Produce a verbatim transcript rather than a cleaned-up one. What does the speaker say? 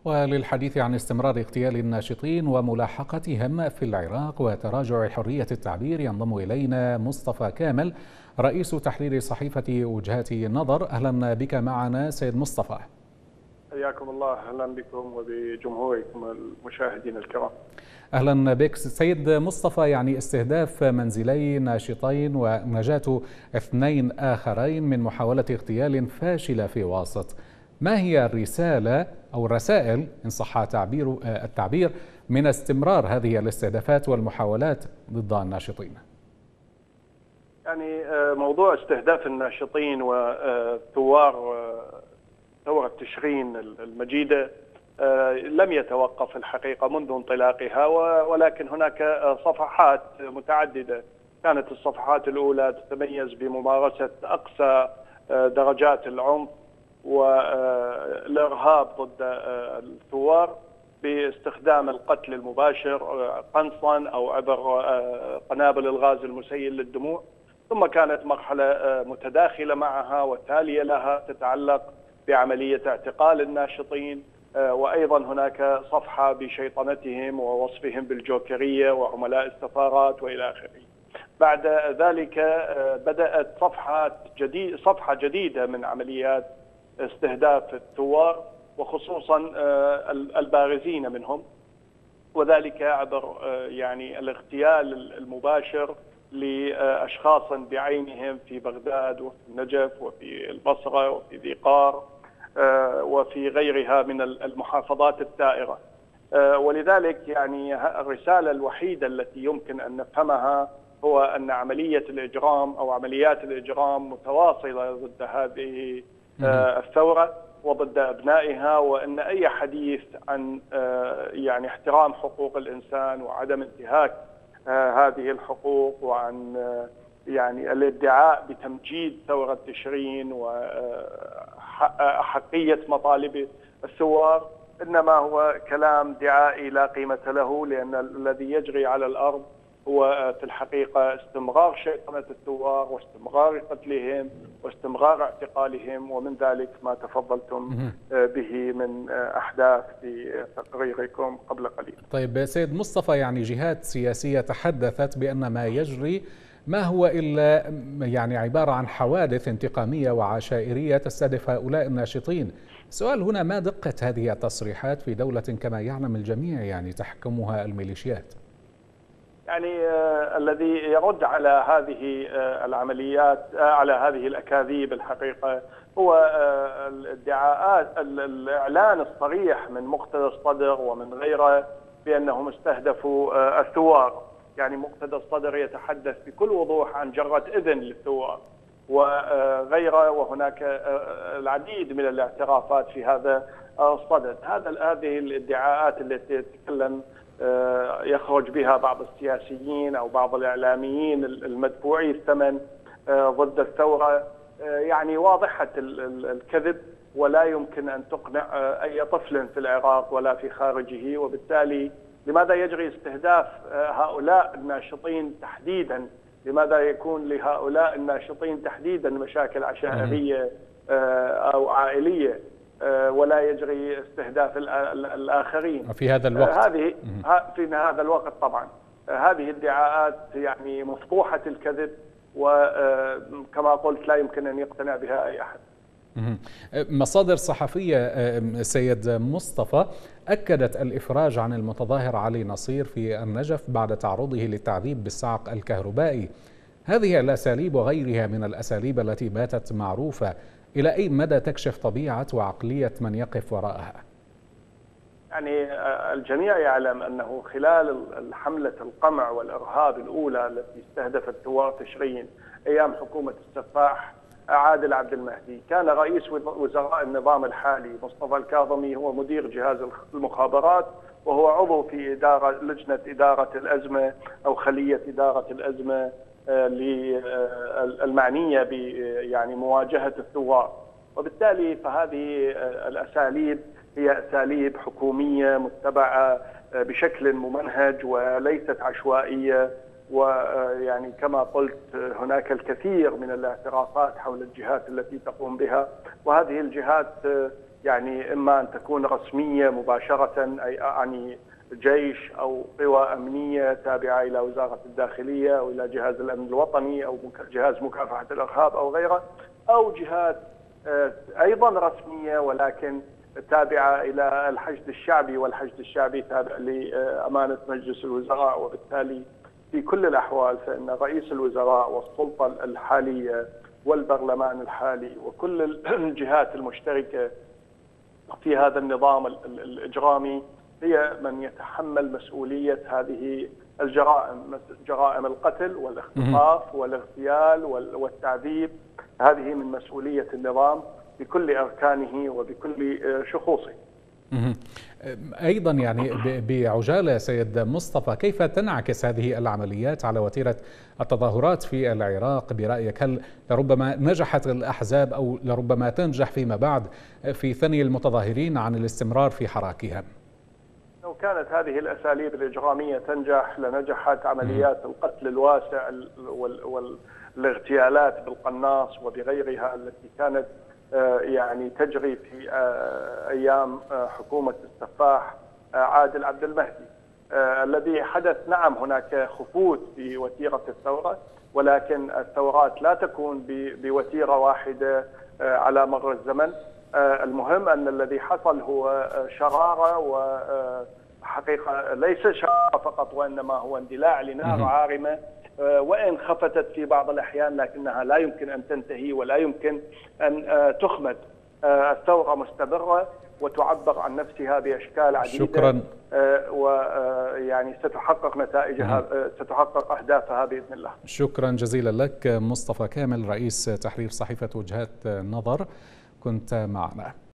وللحديث عن استمرار اغتيال الناشطين وملاحقتهم في العراق وتراجع حرية التعبير ينضم إلينا مصطفى كامل رئيس تحرير صحيفة وجهات النظر. أهلا بك معنا سيد مصطفى. حياكم الله، أهلا بكم وبجمهوركم المشاهدين الكرام. أهلا بك سيد مصطفى. يعني استهداف منزلي ناشطين ونجاة اثنين آخرين من محاولة اغتيال فاشلة في واسط، ما هي الرسالة أو الرسائل إن صح تعبير التعبير من استمرار هذه الاستهدافات والمحاولات ضد الناشطين؟ يعني موضوع استهداف الناشطين وثوار ثورة تشرين المجيدة لم يتوقف الحقيقة منذ انطلاقها، ولكن هناك صفحات متعددة. كانت الصفحات الأولى تتميز بممارسة أقصى درجات العنف والإرهاب ضد الثوار باستخدام القتل المباشر قنصا أو عبر قنابل الغاز المسيل للدموع. ثم كانت مرحلة متداخلة معها وتالية لها تتعلق بعملية اعتقال الناشطين، وأيضا هناك صفحة بشيطنتهم ووصفهم بالجوكرية وعملاء السفارات وإلى آخره. بعد ذلك بدأت صفحات جديد صفحة جديدة من عمليات استهداف الثوار وخصوصا البارزين منهم، وذلك عبر يعني الاغتيال المباشر لأشخاص بعينهم في بغداد وفي النجف وفي البصرة وفي ذي قار وفي غيرها من المحافظات الثائرة. ولذلك يعني الرسالة الوحيدة التي يمكن أن نفهمها هو أن عملية الإجرام أو عمليات الإجرام متواصلة ضد هذه الثورة وضد أبنائها، وأن أي حديث عن يعني احترام حقوق الإنسان وعدم انتهاك هذه الحقوق وعن يعني الادعاء بتمجيد ثورة تشرين وأحقية مطالب الثوار إنما هو كلام دعائي لا قيمة له، لأن الذي يجري على الأرض هو في الحقيقة استمرار شيطنة الثوار واستمرار قتلهم واستمرار اعتقالهم، ومن ذلك ما تفضلتم به من أحداث في تقريركم قبل قليل. طيب سيد مصطفى، يعني جهات سياسية تحدثت بأن ما يجري ما هو إلا يعني عبارة عن حوادث انتقامية وعشائرية تستهدف هؤلاء الناشطين. السؤال هنا، ما دقة هذه التصريحات في دولة كما يعلم الجميع يعني تحكمها الميليشيات؟ يعني آه الذي يرد على هذه آه العمليات آه على هذه الأكاذيب الحقيقة هو آه الادعاءات الإعلان الصريح من مقتدى الصدر ومن غيره بأنهم استهدفوا آه الثوار. يعني مقتدى الصدر يتحدث بكل وضوح عن جرة إذن للثوار وغيره، وهناك آه العديد من الاعترافات في هذا الصدد. هذا هذه الادعاءات التي يتكلم يخرج بها بعض السياسيين أو بعض الإعلاميين المدفوعي الثمن ضد الثورة يعني واضحة الكذب، ولا يمكن أن تقنع أي طفل في العراق ولا في خارجه. وبالتالي لماذا يجري استهداف هؤلاء الناشطين تحديدا؟ لماذا يكون لهؤلاء الناشطين تحديدا مشاكل عشائرية أو عائلية ولا يجري استهداف الآخرين في هذا الوقت؟ هذه في هذا الوقت طبعا هذه ادعاءات يعني مفضوحة الكذب، وكما قلت لا يمكن أن يقتنع بها أي أحد. مصادر صحفية سيد مصطفى أكدت الإفراج عن المتظاهر علي نصير في النجف بعد تعرضه للتعذيب بالصعق الكهربائي. هذه الأساليب وغيرها من الأساليب التي باتت معروفة، إلى أي مدى تكشف طبيعة وعقلية من يقف وراءها؟ يعني الجميع يعلم أنه خلال الحملة القمع والإرهاب الأولى التي استهدفت ثوار تشرين أيام حكومة السفاح عادل عبد المهدي، كان رئيس وزراء النظام الحالي مصطفى الكاظمي هو مدير جهاز المخابرات، وهو عضو في إدارة لجنة إدارة الأزمة أو خلية إدارة الأزمة المعنية ب يعني مواجهة الثوار. وبالتالي فهذه الأساليب هي أساليب حكومية متبعة بشكل ممنهج وليست عشوائية، ويعني كما قلت هناك الكثير من الاعترافات حول الجهات التي تقوم بها، وهذه الجهات يعني إما أن تكون رسمية مباشرة، أي يعني جيش أو قوى أمنية تابعة إلى وزارة الداخلية أو إلى جهاز الأمن الوطني أو جهاز مكافحة الإرهاب أو غيره، أو جهات أيضا رسمية ولكن تابعة إلى الحشد الشعبي، والحشد الشعبي تابع لأمانة مجلس الوزراء. وبالتالي في كل الأحوال فإن رئيس الوزراء والسلطة الحالية والبرلمان الحالي وكل الجهات المشتركة في هذا النظام الإجرامي هي من يتحمل مسؤولية هذه الجرائم، جرائم القتل والاختطاف والاغتيال والتعذيب. هذه من مسؤولية النظام بكل أركانه وبكل شخوصه. أيضا يعني بعجالة سيد مصطفى، كيف تنعكس هذه العمليات على وتيرة التظاهرات في العراق برأيك؟ هل لربما نجحت الأحزاب أو لربما تنجح فيما بعد في ثني المتظاهرين عن الاستمرار في حراكها؟ لو كانت هذه الأساليب الإجرامية تنجح لنجحت عمليات القتل الواسع والاغتيالات بالقناص وبغيرها التي كانت يعني تجري في أيام حكومة السفاح عادل عبد المهدي. الذي حدث، نعم هناك خفوت في وتيرة الثورة، ولكن الثورات لا تكون بوتيرة واحدة على مر الزمن. المهم أن الذي حصل هو شرارة، وحقيقة ليس شرارة فقط وإنما هو اندلاع لنار عارمة، وإن خفتت في بعض الأحيان لكنها لا يمكن أن تنتهي ولا يمكن أن تخمد. الثورة مستمرة وتعبر عن نفسها بأشكال عديدة. شكرا. ويعني ستحقق نتائجها، ستحقق أهدافها بإذن الله. شكرا جزيلا لك مصطفى كامل، رئيس تحرير صحيفة وجهات نظر، كنت معنا.